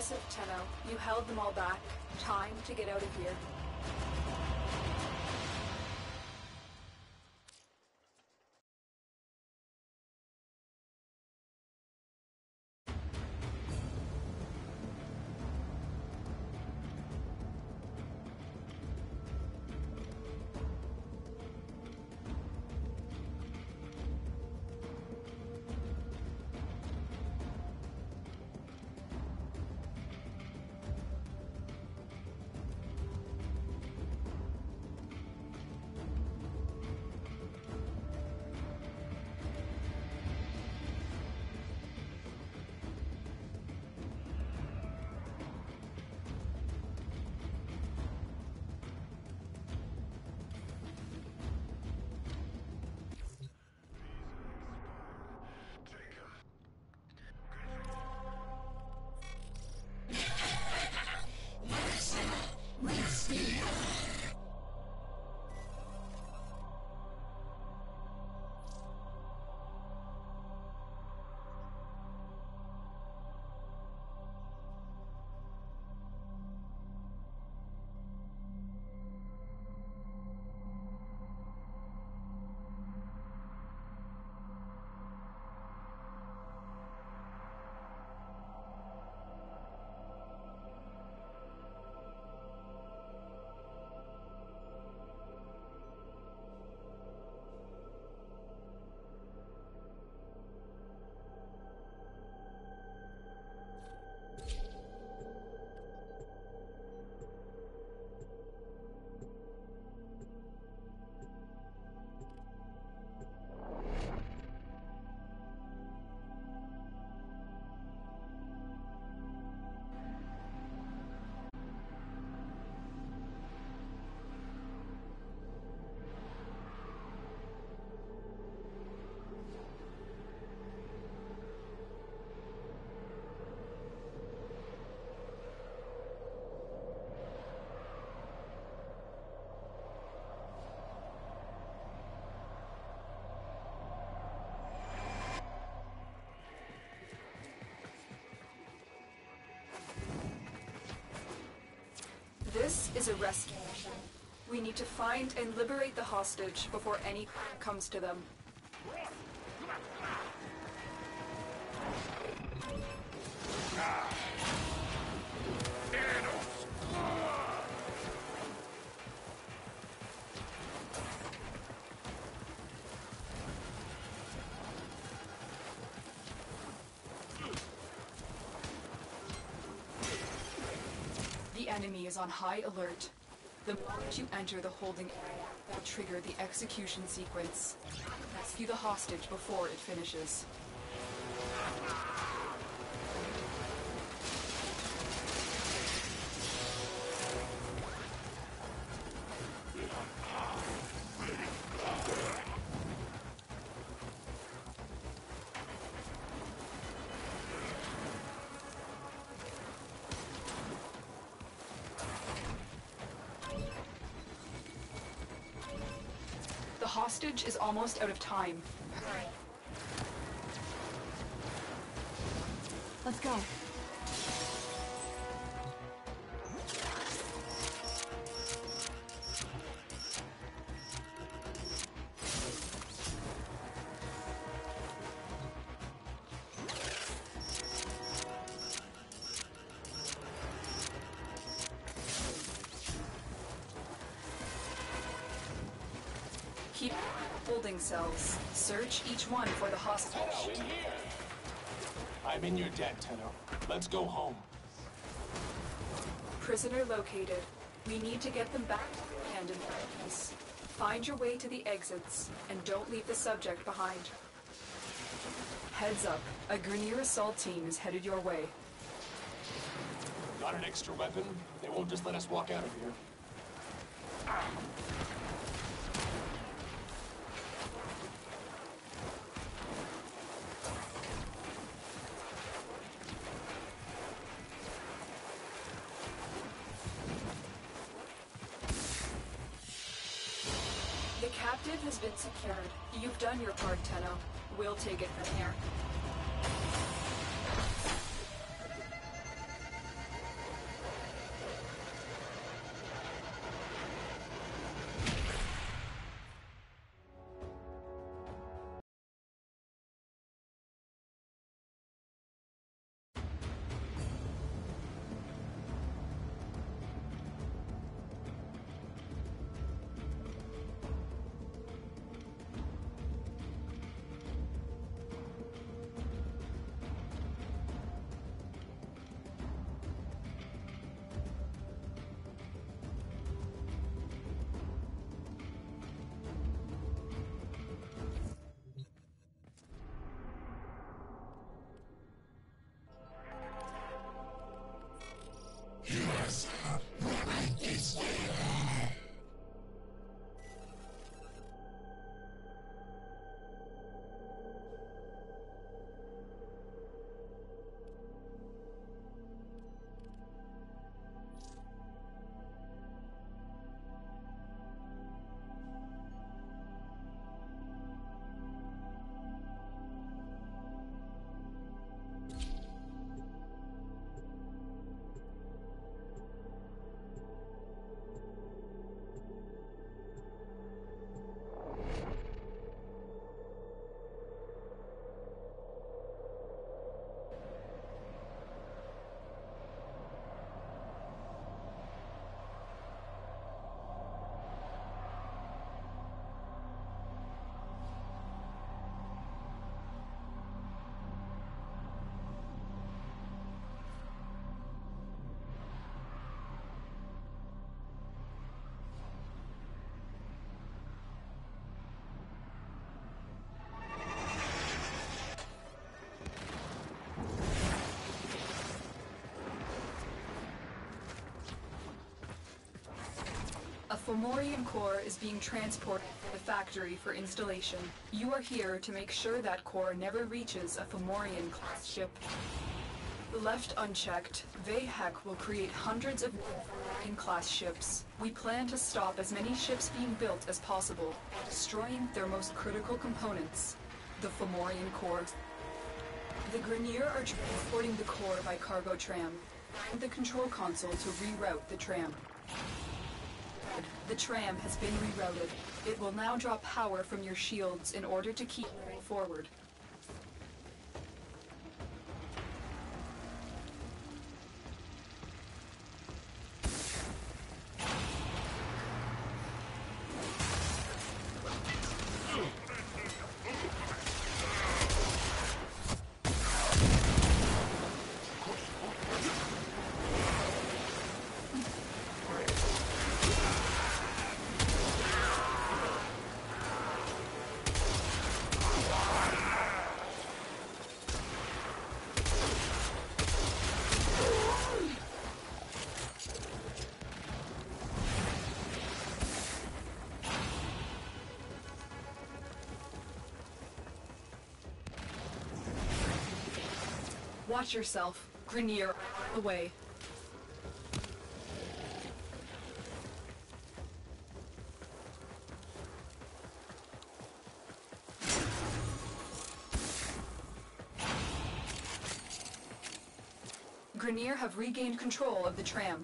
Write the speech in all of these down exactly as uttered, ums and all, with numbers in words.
Impressive, Tenno. You held them all back. Time to get out of here. This is a rescue mission. We need to find and liberate the hostage before any comes to them. The enemy is on high alert. The moment you enter the holding area, will trigger the execution sequence. Rescue the hostage before it finishes. The hostage is almost out of time. Hurry. Let's go. Keep holding cells. Search each one for the hostage. Tenno, in here! I'm in your debt, Tenno. Let's go home. Prisoner located. We need to get them back to the abandoned place. Find your way to the exits, and don't leave the subject behind. Heads up, a Grineer assault team is headed your way. Got an extra weapon? They won't just let us walk out of here. The captive has been secured. You've done your part, Tenno. We'll take it from here. Fomorian core is being transported to the factory for installation. You are here to make sure that core never reaches a Fomorian class ship. Left unchecked, Vahek will create hundreds of Warframe class ships. We plan to stop as many ships being built as possible, destroying their most critical components, the Fomorian core. The Grenier are transporting the core by cargo tram. Find the control console to reroute the tram. The tram has been rerouted. It will now draw power from your shields in order to keep moving forward. Watch yourself. Grenier, away. Grenier have regained control of the tram.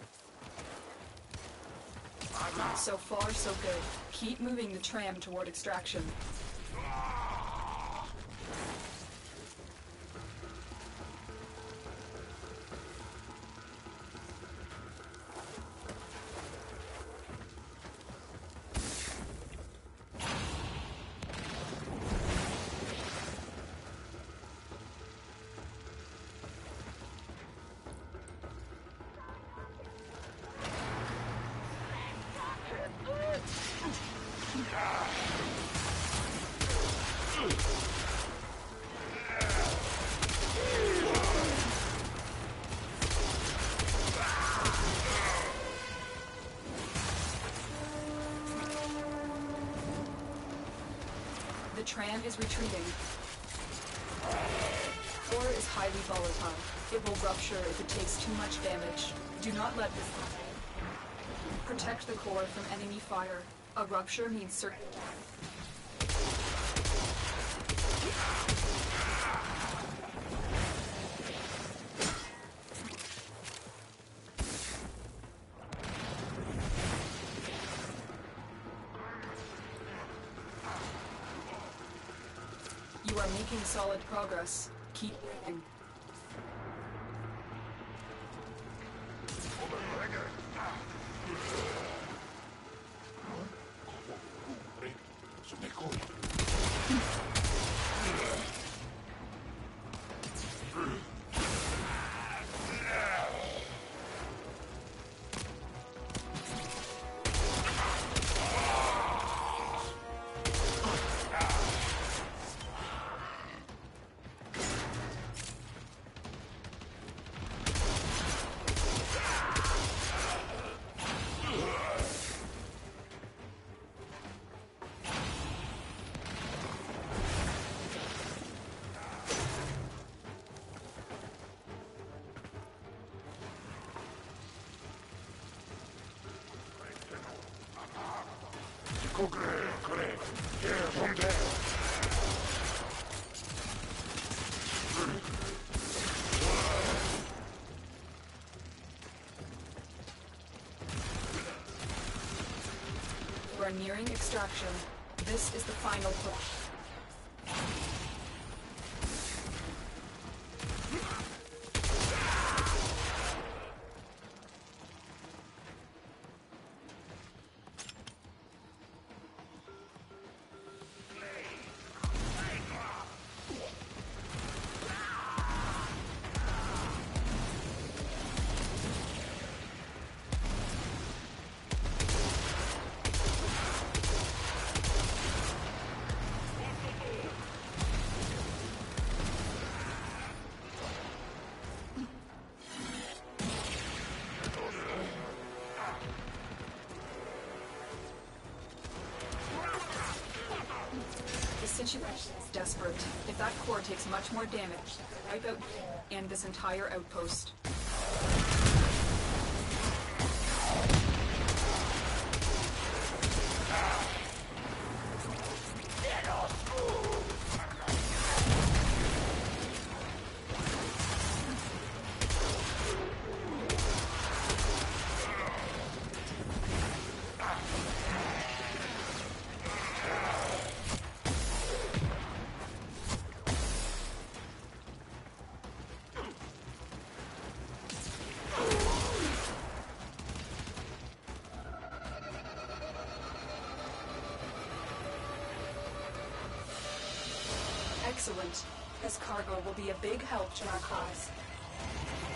So far, so good. Keep moving the tram toward extraction. The tram is retreating. Core is highly volatile. It will rupture if it takes too much damage. Do not let this happen. Protect the core from enemy fire. A rupture means certain death. You are making solid progress. Keep moving. We are nearing extraction. This is the final push. situation is desperate. If that core takes much more damage, wipe out and this entire outpost. Excellent. This cargo will be a big help to our cause.